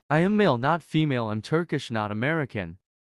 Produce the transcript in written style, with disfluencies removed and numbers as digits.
I am male, not female. I'm Turkish, not American.